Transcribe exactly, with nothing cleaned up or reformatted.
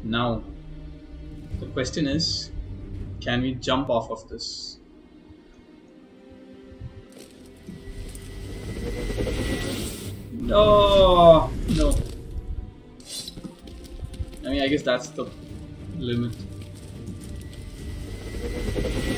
Now, the question is, can we jump off of this? No, no. I mean, I guess that's the limit.